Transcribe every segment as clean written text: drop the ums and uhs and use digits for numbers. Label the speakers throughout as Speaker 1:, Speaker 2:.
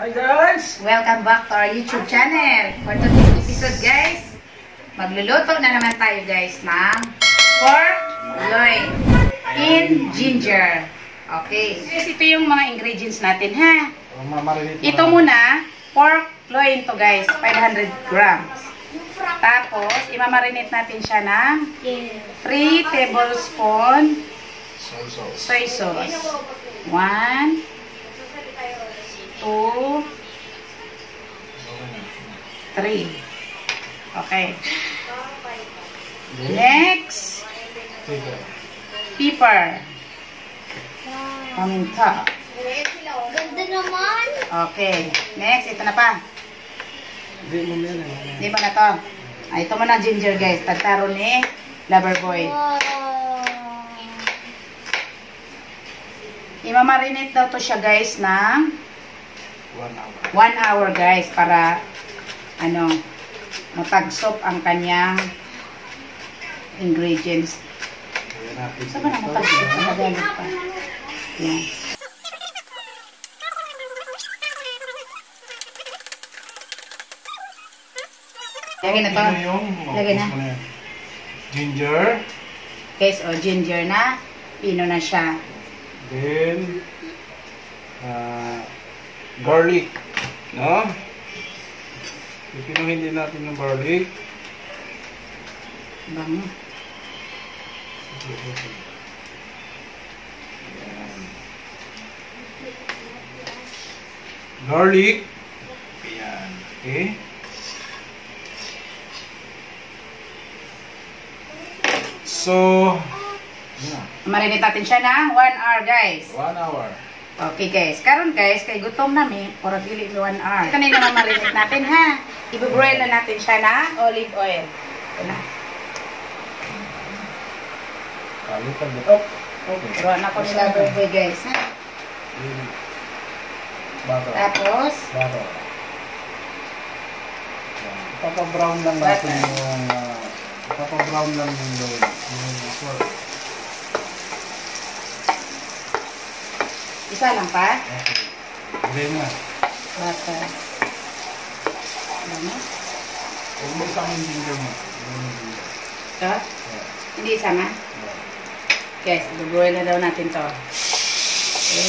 Speaker 1: Hi guys!
Speaker 2: Welcome back to our YouTube channel. For today's episode guys, magluluto na naman tayo guys ng pork loin in ginger. Okay. Guys, ito yung mga ingredients natin ha. Ito muna, pork loin to guys, 500 grams. Tapos, imamarinate natin siya ng 3 tablespoon soy sauce. 1, 2, 3. Okay. Next, pepper. Paminta.
Speaker 3: Ganda naman.
Speaker 2: Okay. Next, ito na pa. Hindi mo na to. Ito mo na ginger guys. Tagtaro ni Loverboy.
Speaker 3: Wow.
Speaker 2: Imamarinate daw to siya guys ng 1 hour guys para matagsop ang kanyang ingredients. Saan ba na matagsop? Nagalit pa. Yan. Lagyan na to. Lagyan na.
Speaker 1: Ginger.
Speaker 2: Guys, ginger na. Pino na siya.
Speaker 1: Then, garlic. No? Ipinuhin din natin yung garlic.
Speaker 2: Bango.
Speaker 1: Garlic. Ayan. Okay. So,
Speaker 2: Marinate natin siya ng 1 hour guys.
Speaker 1: 1 hour.
Speaker 2: Okay guys. Karon guys, kay gutom namin, puro dili 1 hour. Kanina mamarinate natin ha. I-broil na natin siya na olive oil. Ito na.
Speaker 1: Kalitan dito. Okay.
Speaker 2: Turuan ako ni Loverboy guys ha.
Speaker 1: Bato.
Speaker 2: Tapos,
Speaker 1: Bato. Papa-brown lang natin yung papa-brown lang yung pork.
Speaker 2: isa lang pa.
Speaker 1: Okay. Gawin na.
Speaker 2: Butter. Ano?
Speaker 1: Huwag mo isama yung ginger mo.
Speaker 2: Ito? Hindi isama? Guys, i-broil na daw natin to. Okay.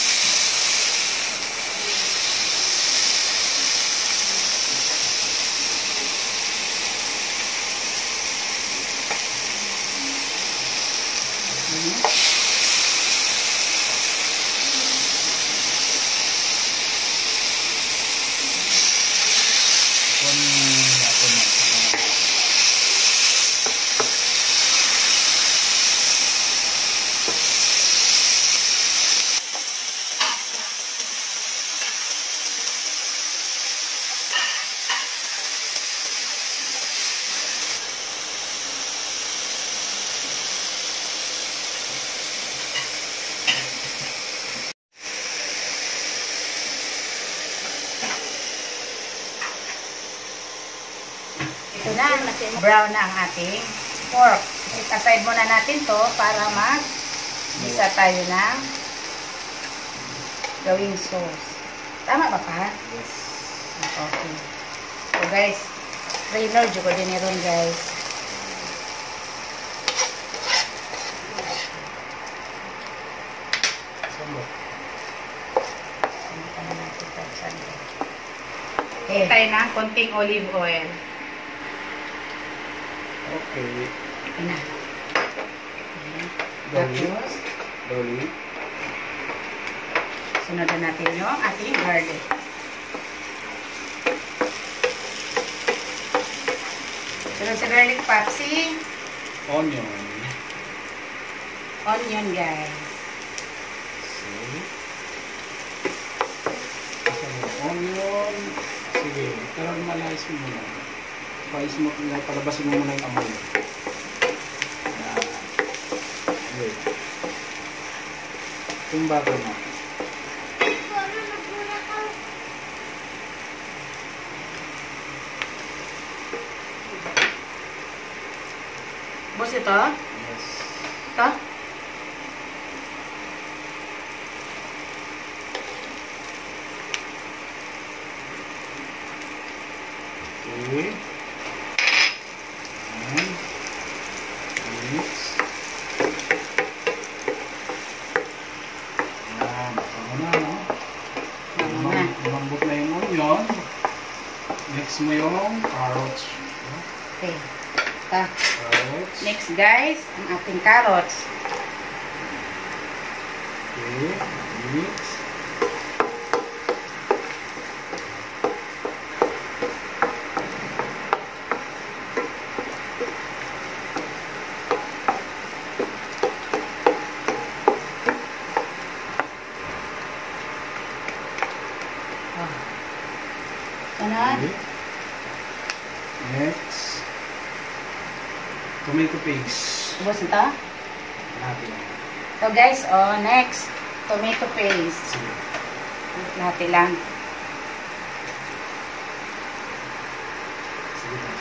Speaker 2: Ito na, brown na ang ating pork. Set-aside muna natin to para mag-gisa tayo ng gawing sauce. Tama ba pa?
Speaker 1: Yes.
Speaker 2: Okay. So guys, trailer dyan ko din ron guys. Okay, tayo na konting olive oil.
Speaker 1: Okay.
Speaker 2: Ito na.
Speaker 1: Garlic.
Speaker 2: Tapos,
Speaker 1: Garlic.
Speaker 2: sunod na natin yung ating garlic. Sunod sa garlic papsi,
Speaker 1: Onion.
Speaker 2: onion guys.
Speaker 1: See? Onion. Sige. Pero malayas mo muna. Palabasin mo muna yung amoy. Yan. Okay. Yung bato mo.
Speaker 2: Boss ito?
Speaker 1: Yes.
Speaker 2: Ito?
Speaker 1: Okay. Ayan. Mix. Ayan. Tama na, no?
Speaker 2: Tama na.
Speaker 1: Lumambot na yung onion. Mix mo yung carrots.
Speaker 2: Okay. Ta.
Speaker 1: Carrots.
Speaker 2: Next guys, ang ating carrots.
Speaker 1: Okay. Mix.
Speaker 2: Oh. Sunod.
Speaker 1: Okay. Next. Tomato paste.
Speaker 2: Ubos ito.
Speaker 1: Natin.
Speaker 2: So guys, next, tomato paste.
Speaker 1: Sige.
Speaker 2: Lahati lang.
Speaker 1: Sige na.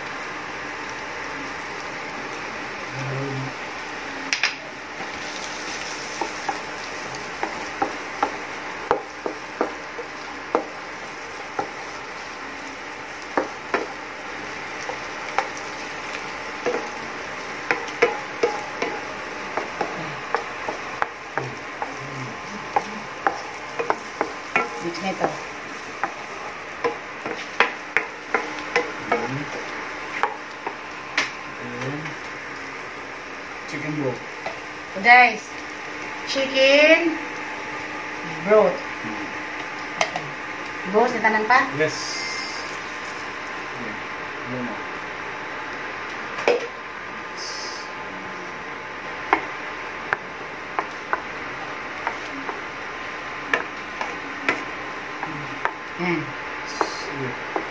Speaker 2: Mix na ito.
Speaker 1: Chicken broth.
Speaker 2: So guys, chicken broth. Ubos, itanan pa.
Speaker 1: Yes. Ano na?
Speaker 2: Yan.
Speaker 1: Sige.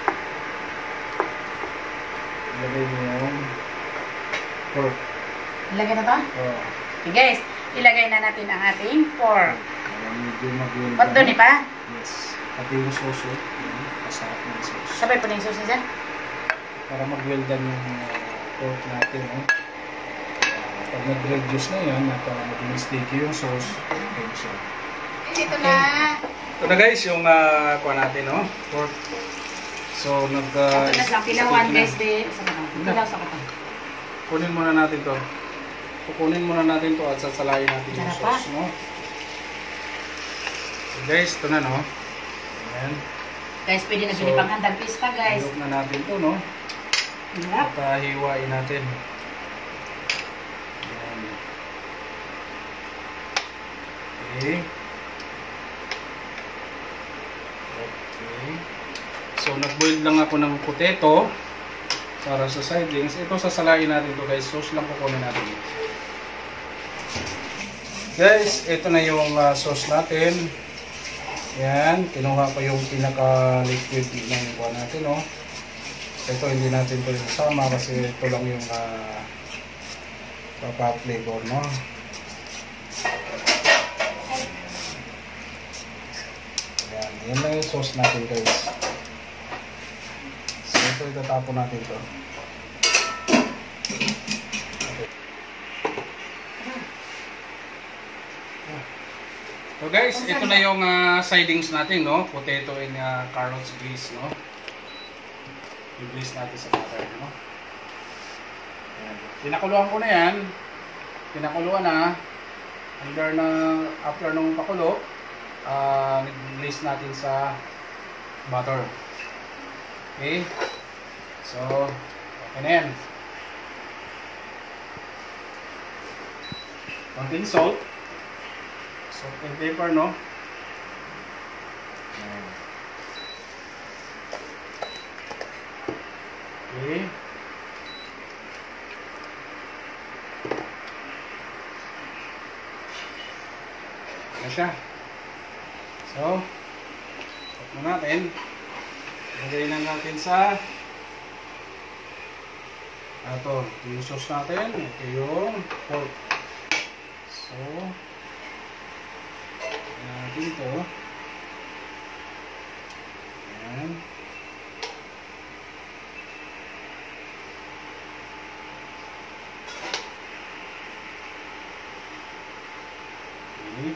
Speaker 1: Ilagay mo yung pork.
Speaker 2: Ilagay na to.
Speaker 1: Oh.
Speaker 2: Okay guys, ilagay na natin ang ating pork.
Speaker 1: Medyo mag-yun.
Speaker 2: Ba't doon pa?
Speaker 1: Yes. Pati yung sauce. Yan. Masarap na yung sauce.
Speaker 2: Sabay po na yung sauce niya.
Speaker 1: Para mag-well done yung pork natin. Pag nag-reduce na yan, para maging sticky yung sauce, okay siya.
Speaker 2: Ito na.
Speaker 1: Ito na guys, yung kuha natin, no? Pork. So,
Speaker 2: Ito na lang, pilawan guys. Pilaw sa kata.
Speaker 1: Kunin muna natin to. Kukunin muna natin to at sasalayin natin yung
Speaker 2: Sarap pa.
Speaker 1: sauce, no? So guys, ito na, no? Ayan.
Speaker 2: Guys, pwede na
Speaker 1: So,
Speaker 2: pinipang handang pista guys.
Speaker 1: Hilok na natin to, no?
Speaker 2: Hirap.
Speaker 1: At hiwain natin. Ayan. Okay. Okay. So, nag-boil lang ako ng potato para sa sidings. Ito, sasalain natin to guys. Sauce lang kukunin natin. Guys, ito na yung sauce natin. Yan. Kinuha ko yung pinaka-liquid ng buwan natin, no? Ito, hindi natin ito isama kasi ito lang yung papa-flavor, no? Yan. Yan lang yung sauce natin, guys. So, ito, itatapon natin ito. So guys, ito na yung sidings natin, no? Potato and carrots grease, no? I-grease natin sa butter, no? Ayan. Pinakuluan ko na yan. Pinakuluan na. After nung pakulo, nag-grease natin sa butter. Okay? So, okay na yan. Konting salt. Salt and pepper, no? Ayan. Okay. Ayan siya. So, stop na natin. Lagay na natin sa ito yung sauce natin. Ito yung pork. So, natin ito. Ayan. Okay.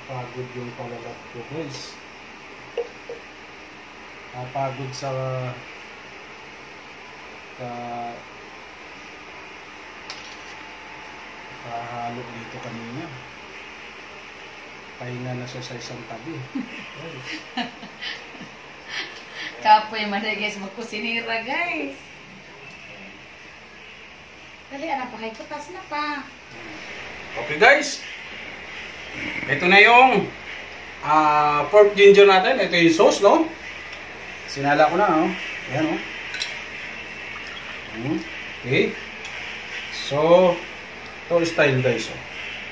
Speaker 1: Nakakapagod yung palalat ko, guys. Nakapagod sa kahalo dito kanina. Pahinga na siya sa isang tabi.
Speaker 2: Kapoy man na guys, magkusinira guys. Dali, anak pa, kutas na pa.
Speaker 1: Okay guys. Ito na yung pork ginger natin. Ito yung sauce, no? Sinala ko na, no? Ayan, no? Okay. So, ito style guys, oh.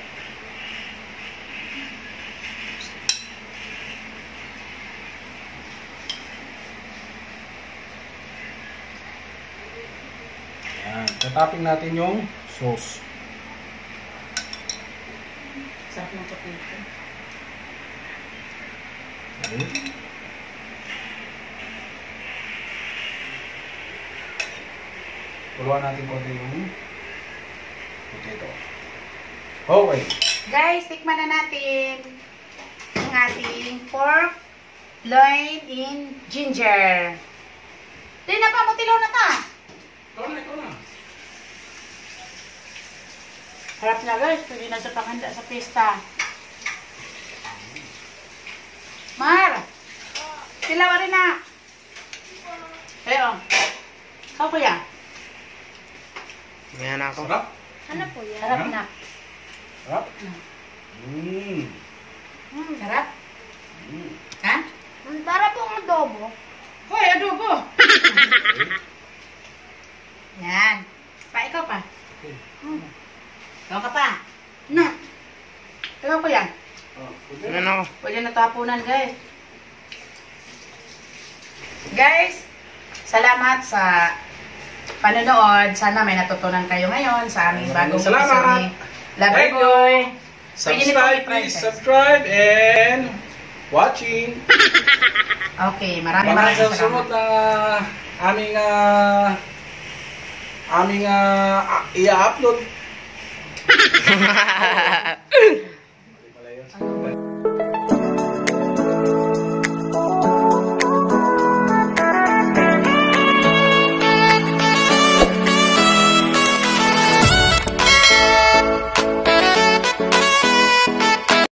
Speaker 1: Ayan. Tatapin natin yung sauce.
Speaker 2: Sarap ng potato.
Speaker 1: Okay. Tuluan natin konti yung potato. Okay.
Speaker 2: Guys, tikman na natin ang ating pork loin in ginger. Di na pa, mutilaw na ta.
Speaker 1: Ikaw na.
Speaker 2: Harap na guys, pwede na sa panghanda sa pista. Mar! Tilaw rin na. Ayo. Kau kuya.
Speaker 4: Yan ako.
Speaker 1: Sarap.
Speaker 3: Ano po yan?
Speaker 2: Harap na.
Speaker 1: Sarap.
Speaker 2: Sarap. Ha?
Speaker 3: Para pong adobo.
Speaker 2: Hoy, adobo. Yan. Pa, ikaw pa.
Speaker 1: Okay.
Speaker 2: Ikaw ka pa. Na. Ikaw kuya.
Speaker 4: Yan ako.
Speaker 2: Pwede na tapunan guys. Guys, salamat sa panonood. Sana may natutunan kayo ngayon sa aming bagong
Speaker 1: Salamat.
Speaker 2: episode ni Lover
Speaker 1: Thank you.
Speaker 2: Boy.
Speaker 1: Subscribe, please. Subscribe and watching.
Speaker 2: Okay, maraming
Speaker 1: Baka sa
Speaker 2: salamat.
Speaker 1: sunod na aming i-upload.